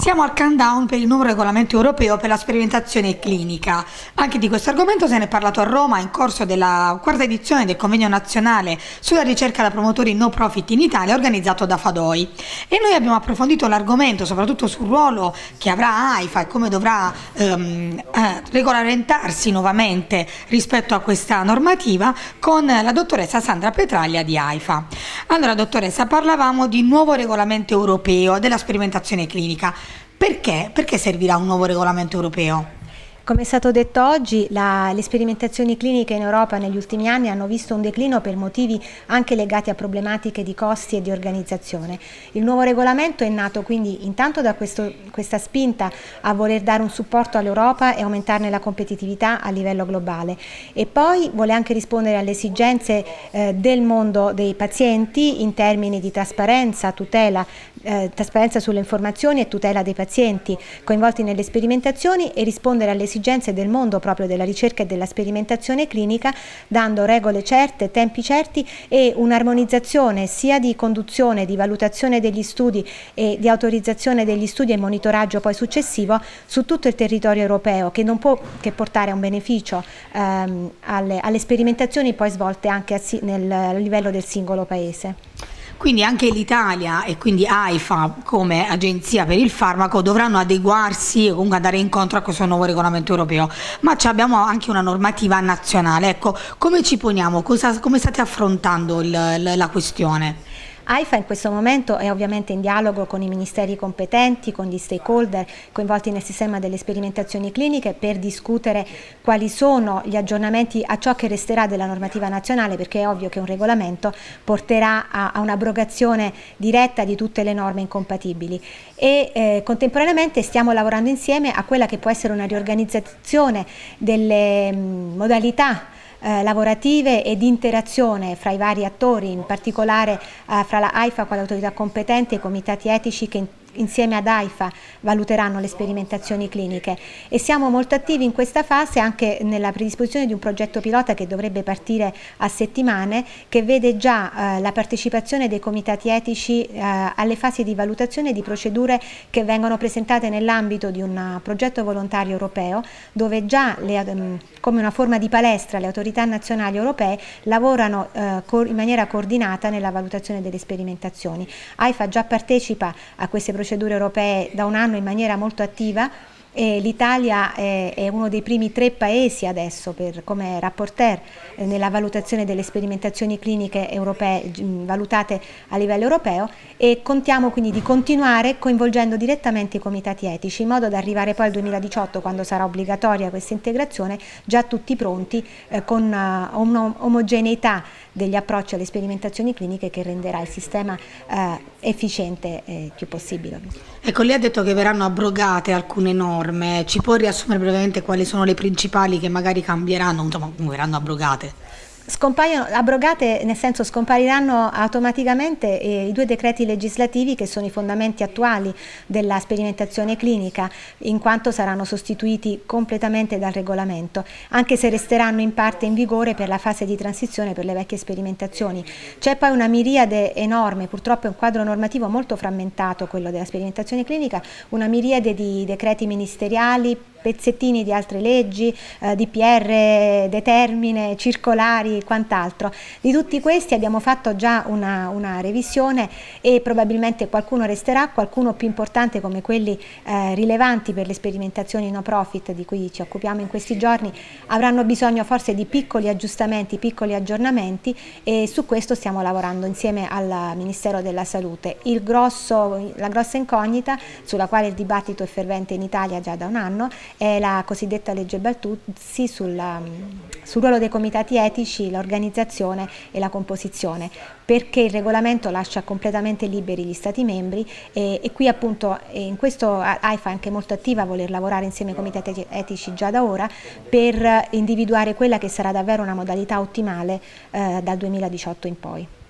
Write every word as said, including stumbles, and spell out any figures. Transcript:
Siamo al countdown per il nuovo regolamento europeo per la sperimentazione clinica. Anche di questo argomento se ne è parlato a Roma in corso della quarta edizione del convegno nazionale sulla ricerca da promotori no profit in Italia organizzato da Fadoi. E noi abbiamo approfondito l'argomento soprattutto sul ruolo che avrà AIFA e come dovrà ehm, eh, regolamentarsi nuovamente rispetto a questa normativa con la dottoressa Sandra Petraglia di AIFA. Allora dottoressa, parlavamo di nuovo regolamento europeo della sperimentazione clinica. Perché? Perché servirà un nuovo regolamento europeo? Come è stato detto oggi, la, le sperimentazioni cliniche in Europa negli ultimi anni hanno visto un declino per motivi anche legati a problematiche di costi e di organizzazione. Il nuovo regolamento è nato quindi intanto da questo, questa spinta a voler dare un supporto all'Europa e aumentarne la competitività a livello globale, e poi vuole anche rispondere alle esigenze eh, del mondo dei pazienti in termini di trasparenza, tutela, eh, trasparenza sulle informazioni e tutela dei pazienti coinvolti nelle sperimentazioni, e rispondere alle esigenze del mondo proprio della ricerca e della sperimentazione clinica, dando regole certe, tempi certi e un'armonizzazione sia di conduzione, di valutazione degli studi e di autorizzazione degli studi e monitoraggio poi successivo su tutto il territorio europeo, che non può che portare a un beneficio ehm, alle, alle sperimentazioni poi svolte anche a, nel a livello del singolo paese. Quindi anche l'Italia e quindi AIFA come agenzia per il farmaco dovranno adeguarsi e comunque andare incontro a questo nuovo regolamento europeo, ma abbiamo anche una normativa nazionale. Ecco, come ci poniamo? Cosa, come state affrontando il, la questione? AIFA in questo momento è ovviamente in dialogo con i ministeri competenti, con gli stakeholder coinvolti nel sistema delle sperimentazioni cliniche per discutere quali sono gli aggiornamenti a ciò che resterà della normativa nazionale, perché è ovvio che un regolamento porterà a, a un'abrogazione diretta di tutte le norme incompatibili, e eh, contemporaneamente stiamo lavorando insieme a quella che può essere una riorganizzazione delle mh, modalità Eh, lavorative e di interazione fra i vari attori, in particolare eh, fra la AIFA quale autorità competente e i comitati etici che in insieme ad AIFA valuteranno le sperimentazioni cliniche, e siamo molto attivi in questa fase anche nella predisposizione di un progetto pilota che dovrebbe partire a settimane, che vede già eh, la partecipazione dei comitati etici eh, alle fasi di valutazione di procedure che vengono presentate nell'ambito di un progetto volontario europeo, dove già le, come una forma di palestra le autorità nazionali europee lavorano eh, in maniera coordinata nella valutazione delle sperimentazioni. AIFA già partecipa a queste procedure procedure europee da un anno in maniera molto attiva, e l'Italia è, è uno dei primi tre paesi adesso per, come rapporteur eh, nella valutazione delle sperimentazioni cliniche europee valutate a livello europeo, e contiamo quindi di continuare coinvolgendo direttamente i comitati etici in modo da arrivare poi al duemiladiciotto, quando sarà obbligatoria questa integrazione, già tutti pronti eh, con uh, un'omogeneità degli approcci alle sperimentazioni cliniche che renderà il sistema eh, efficiente eh, più possibile. Ecco, lei ha detto che verranno abrogate alcune norme, ci può riassumere brevemente quali sono le principali che magari cambieranno, insomma, verranno abrogate? Scompaiono, abrogate nel senso scompariranno automaticamente eh, i due decreti legislativi che sono i fondamenti attuali della sperimentazione clinica, in quanto saranno sostituiti completamente dal regolamento, anche se resteranno in parte in vigore per la fase di transizione per le vecchie sperimentazioni. C'è poi una miriade enorme, purtroppo è un quadro normativo molto frammentato quello della sperimentazione clinica, una miriade di decreti ministeriali, pezzettini di altre leggi, eh, D P R, determine, circolari e quant'altro. Di tutti questi abbiamo fatto già una, una revisione, e probabilmente qualcuno resterà, qualcuno più importante come quelli eh, rilevanti per le sperimentazioni no profit di cui ci occupiamo in questi giorni avranno bisogno forse di piccoli aggiustamenti, piccoli aggiornamenti, e su questo stiamo lavorando insieme al Ministero della Salute. Il grosso, la grossa incognita sulla quale il dibattito è fervente in Italia già da un anno è la cosiddetta legge Baltuzzi sulla, sul ruolo dei comitati etici, l'organizzazione e la composizione, perché il regolamento lascia completamente liberi gli Stati membri, e, e qui appunto e in questo AIFA è anche molto attiva a voler lavorare insieme ai comitati etici già da ora per individuare quella che sarà davvero una modalità ottimale eh, dal duemiladiciotto in poi.